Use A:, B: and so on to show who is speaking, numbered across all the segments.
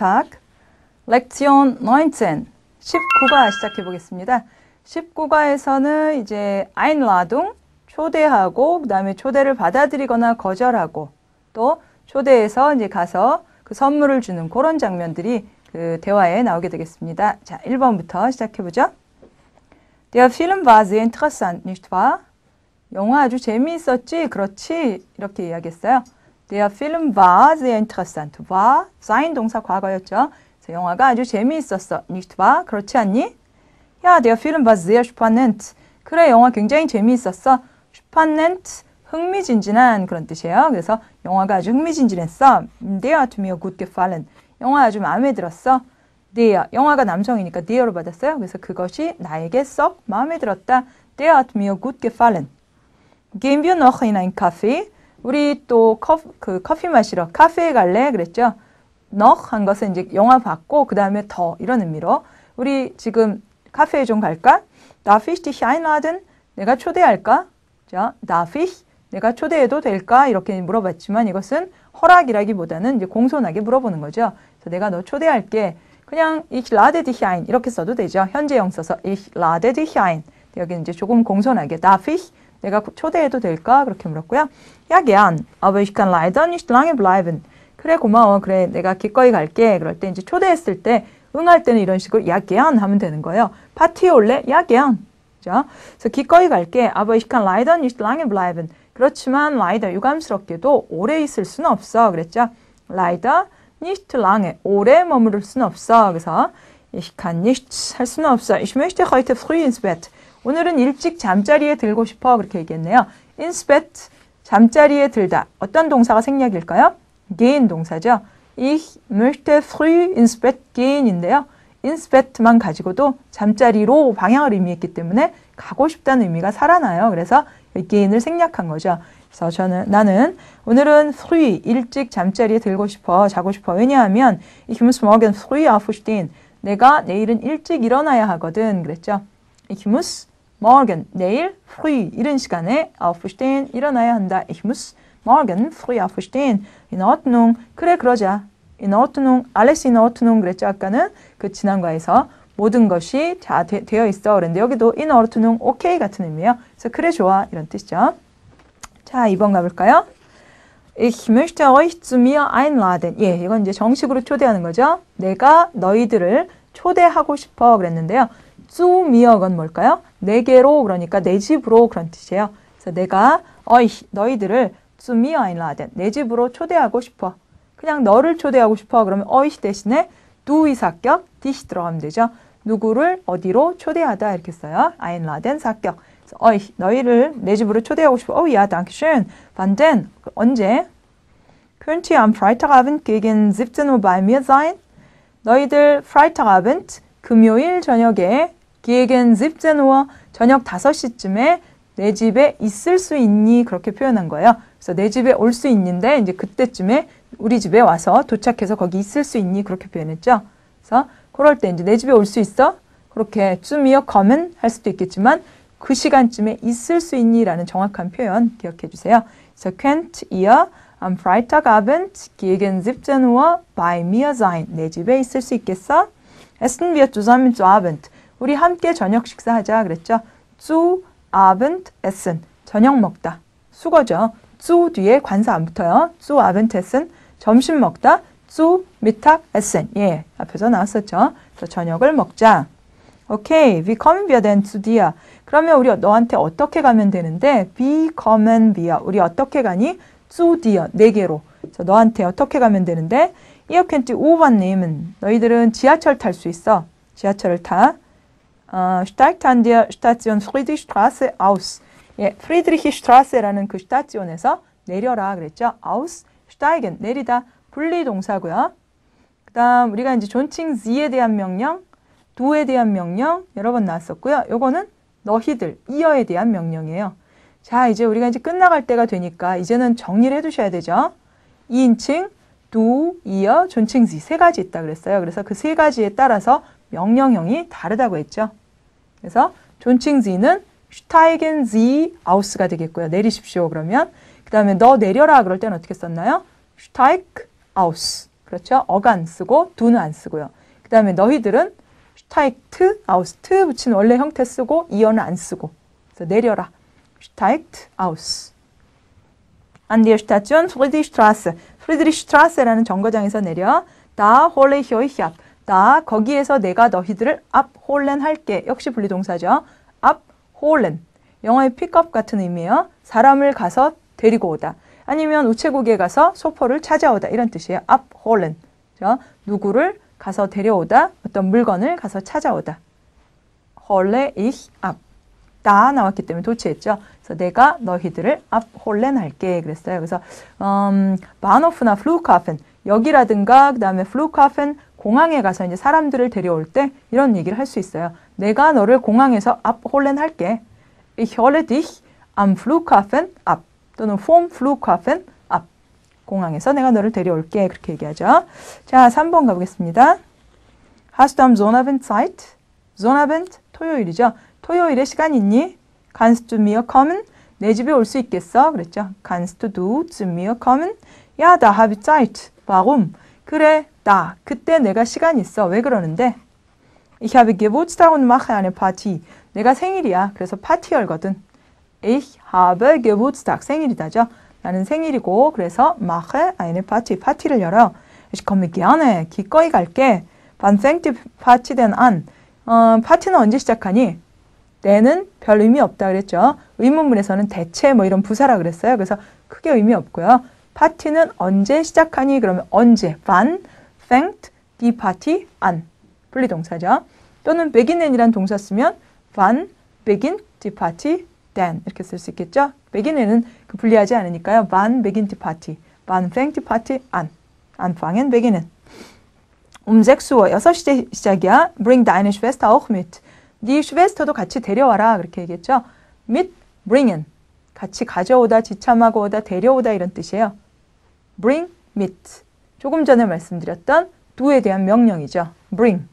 A: Tag. Lektion 19. 19과 시작해 보겠습니다. 19과에서는 이제 Einladung, 초대하고, 그 다음에 초대를 받아들이거나 거절하고, 또 초대해서 이제 가서 그 선물을 주는 그런 장면들이 그 대화에 나오게 되겠습니다. 자, 1번부터 시작해 보죠. Der Film war sehr interessant, nicht wahr? 영화 아주 재미있었지? 그렇지? 이렇게 이야기했어요. Der Film war sehr interessant. war, sein 동사 과거였죠. 그래서 영화가 아주 재미있었어. nicht wahr? 그렇지 않니? Ja, der Film war sehr spannend. 그래, 영화 굉장히 재미있었어. spannend, 흥미진진한 그런 뜻이에요. 그래서 영화가 아주 흥미진진했어. Der hat mir gut gefallen. 영화 아주 마음에 들었어. Der, 영화가 남성이니까 der로 받았어요. 그래서 그것이 나에게 썩 마음에 들었다. Der hat mir gut gefallen. Gehen wir noch in ein Café? 우리 또 커피 마시러 카페에 갈래? 그랬죠. noch 한 것은 이제 영화 봤고 그 다음에 더 이런 의미로 우리 지금 카페에 좀 갈까? Darf ich dich einladen? 내가 초대할까? 자, darf ich? 내가 초대해도 될까? 이렇게 물어봤지만 이것은 허락이라기보다는 이제 공손하게 물어보는 거죠. 그래서 내가 너 초대할게. 그냥 ich lade dich ein 이렇게 써도 되죠. 현재형 써서 ich lade dich ein. 여기는 이제 조금 공손하게 darf ich? 내가 초대해도 될까? 그렇게 물었고요. Ja, gern. Aber ich kann leider nicht lange bleiben. 그래, 고마워. 그래, 내가 기꺼이 갈게. 그럴 때 이제 초대했을 때 응할 때는 이런 식으로 ja, gern 하면 되는 거예요. 파티에 올래? Ja, gern. 자, 그래서 기꺼이 갈게. Aber ich kann leider nicht lange bleiben. 그렇지만 leider 유감스럽게도 오래 있을 수는 없어. 그랬죠? leider nicht lange. 오래 머무를 수는 없어. 그래서 ich kann nicht 할 수는 없어. Ich möchte heute früh ins Bett. 오늘은 일찍 잠자리에 들고 싶어. 그렇게 얘기했네요. ins Bett, 잠자리에 들다. 어떤 동사가 생략일까요? gehen 동사죠. Ich möchte früh ins Bett gehen인데요. ins Bett만 가지고도 잠자리로 방향을 의미했기 때문에 가고 싶다는 의미가 살아나요. 그래서 gehen을 생략한 거죠. 그래서 나는 오늘은 früh, 일찍 잠자리에 들고 싶어, 자고 싶어. 왜냐하면 ich muss morgen früh aufstehen. 내가 내일은 일찍 일어나야 하거든. 그랬죠. Ich muss morgen, 내일, früh, 이른 시간에 aufstehen, 일어나야 한다. Ich muss morgen früh aufstehen. In Ordnung. 그래, 그러자. In Ordnung. alles in Ordnung. 그랬죠. 아까는 그 지난과에서 모든 것이 다 되어 있어. 그런데 여기도 in Ordnung, 오케이 같은 의미예요. 그래서 그래, 좋아. 이런 뜻이죠. 자, 2번 가볼까요? Ich möchte euch zu mir einladen. 예, 이건 이제 정식으로 초대하는 거죠. 내가 너희들을 초대하고 싶어. 그랬는데요. zu mir건 뭘까요? 내게로, 그러니까 내 집으로 그런 뜻이에요. 그래서 내가 euch, 너희들을 zu mir einladen. 내 집으로 초대하고 싶어. 그냥 너를 초대하고 싶어. 그러면 euch 대신에 du의 사격, dich 들어가면 되죠. 누구를 어디로 초대하다 이렇게 써요. einladen 사격. 그래서 euch, 너희를 내 집으로 초대하고 싶어. Oh ja, danke schön. Wann denn? 언제? Könnt ihr am Freitagabend gegen 17 Uhr bei mir sein? 너희들 Freitagabend, 금요일 저녁에 gegen 17 Uhr, 저녁 5시쯤에 내 집에 있을 수 있니? 그렇게 표현한 거예요. 그래서 내 집에 올 수 있는데 이제 그때쯤에 우리 집에 와서 도착해서 거기 있을 수 있니? 그렇게 표현했죠. 그래서 그럴 때 이제 내 집에 올 수 있어? 그렇게 zu mir kommen 할 수도 있겠지만 그 시간쯤에 있을 수 있니? 라는 정확한 표현 기억해 주세요. 그래서 könnt ihr am Freitagabend gegen 17 Uhr bei mir sein? 내 집에 있을 수 있겠어? Essen wir zusammen zu Abend. 우리 함께 저녁 식사하자 그랬죠. zu Abend essen. 저녁 먹다. 수거죠. zu 뒤에 관사 안 붙어요. zu Abend essen. 점심 먹다. zu Mittag essen. 예, 앞에서 나왔었죠. 그래서 저녁을 먹자. 오케이. Wie kommen wir denn zu dir? 그러면 우리 너한테 어떻게 가면 되는데 wie kommen wir? 우리 어떻게 가니? zu dir. 내게로. 그래서 너한테 어떻게 가면 되는데 Ihr könnt die U-Bahn nehmen. 너희들은 지하철 탈 수 있어. 지하철을 타. Steigt an der Station Friedrichstraße aus. 예, 프리드리히슈트라세라는 그 스타지온에서 내려라 그랬죠. aus, steigen, 내리다. 분리 동사고요. 그 다음 우리가 이제 존칭 Z에 대한 명령, du에 대한 명령 여러 번 나왔었고요. 요거는 너희들, 이어에 대한 명령이에요. 자, 이제 우리가 이제 끝나갈 때가 되니까 이제는 정리를 해두셔야 되죠. 2인칭, du, 이어, 존칭 Z 세 가지 있다 그랬어요. 그래서 그 세 가지에 따라서 명령형이 다르다고 했죠. 그래서 존칭 Z는 steigen Sie aus가 되겠고요. 내리십시오. 그러면 그 다음에 너 내려라 그럴 때는 어떻게 썼나요? steig aus. 그렇죠? 어가 안 쓰고 두는 안 쓰고요. 그 다음에 너희들은 steigt aus 붙이는 원래 형태 쓰고 이어는 안 쓰고 그래서 내려라. steigt aus. An der Station Friedrichstraße. 프리드리히슈트라세라는 정거장에서 내려. Da hole ich euch ab. 다 거기에서 내가 너희들을 abholen 할게. 역시 분리동사죠. abholen. 영어의 픽업 같은 의미예요. 사람을 가서 데리고 오다. 아니면 우체국에 가서 소포를 찾아오다. 이런 뜻이에요. abholen. 그렇죠? 누구를 가서 데려오다. 어떤 물건을 가서 찾아오다. hole ich ab. 다 나왔기 때문에 도치했죠. 그래서 내가 너희들을 abholen 할게. 그랬어요. 그래서 바노프나 플루카펜 여기라든가 그 다음에 플루카펜 공항에 가서 이제 사람들을 데려올 때 이런 얘기를 할 수 있어요. 내가 너를 공항에서 abholen 할게. Ich hole dich am Flughafen ab. 또는 vom Flughafen ab. 공항에서 내가 너를 데려올게. 그렇게 얘기하죠. 자, 3번 가보겠습니다. Hast du am Sonnabend Zeit? Sonnabend 토요일이죠. 토요일에 시간 있니? Kannst du mir kommen? 내 집에 올 수 있겠어? 그랬죠. Kannst du zu mir kommen? Ja, da habe ich Zeit. Warum? 그래, 나 그때 내가 시간 있어. 왜 그러는데? Ich habe Geburtstag und mache eine Party. 내가 생일이야. 그래서 파티 열거든. Ich habe Geburtstag. 생일이다죠. 나는 생일이고 그래서 mache eine Party. 파티를 열어. Ich komme gerne. 기꺼이 갈게. Wann fängt die Party denn an? 파티는 언제 시작하니? 때는 별 의미 없다 그랬죠. 의문문에서는 대체 뭐 이런 부사라 그랬어요. 그래서 크게 의미 없고요. 파티는 언제 시작하니? 그러면 언제? Wann fängt die Party an? 분리동사죠. 또는 beginn이란 동사 쓰면 Wann beginnt die Party then? 이렇게 쓸 수 있겠죠. beginn은 그 분리하지 않으니까요. Wann beginnt die Party? Wann fängt die Party an? Anfangen, beginnen. 6 Uhr, 6시에 시작이야. Bring deine Schwester auch mit. 네 슈베스터도 같이 데려와라. 그렇게 얘기했죠. mit bringen. 같이 가져오다, 지참하고 오다, 데려오다 이런 뜻이에요. bring, mit. 조금 전에 말씀드렸던 do에 대한 명령이죠. bring.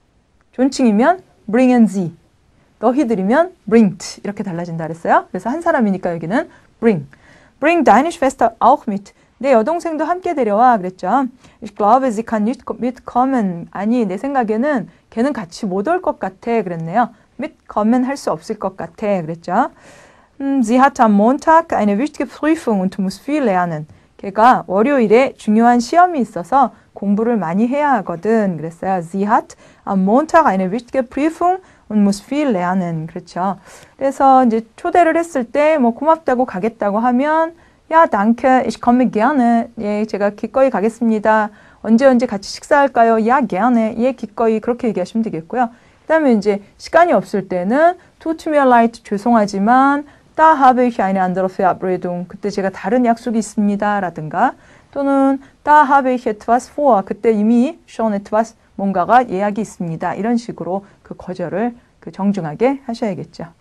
A: 존칭이면 bring and sie. 너희들이면 bringt. 이렇게 달라진다 그랬어요. 그래서 한 사람이니까 여기는 bring. bring deine Schwester auch mit. 내 여동생도 함께 데려와 그랬죠. Ich glaube, sie kann nicht mitkommen. 아니, 내 생각에는 걔는 같이 못 올 것 같아 그랬네요. mitkommen 할 수 없을 것 같아 그랬죠. Sie hat am Montag eine wichtige Prüfung und muss viel lernen. 걔가 월요일에 중요한 시험이 있어서 공부를 많이 해야 하거든 그랬어요. Sie hat am Montag eine wichtige Prüfung und muss viel lernen. 그렇죠. 그래서 이제 초대를 했을 때 뭐 고맙다고 가겠다고 하면 Ja, danke, ich komme gerne. 예, 제가 기꺼이 가겠습니다. 언제 같이 식사할까요? Ja, gerne. 예, 기꺼이 그렇게 얘기하시면 되겠고요. 그 다음에 이제 시간이 없을 때는 tut mir leid, 죄송하지만 da habe ich eine andere Verabredung. 그때 제가 다른 약속이 있습니다. 라든가 또는 da habe ich etwas vor. 그때 이미 schon etwas 뭔가가 예약이 있습니다. 이런 식으로 그 거절을 정중하게 하셔야겠죠.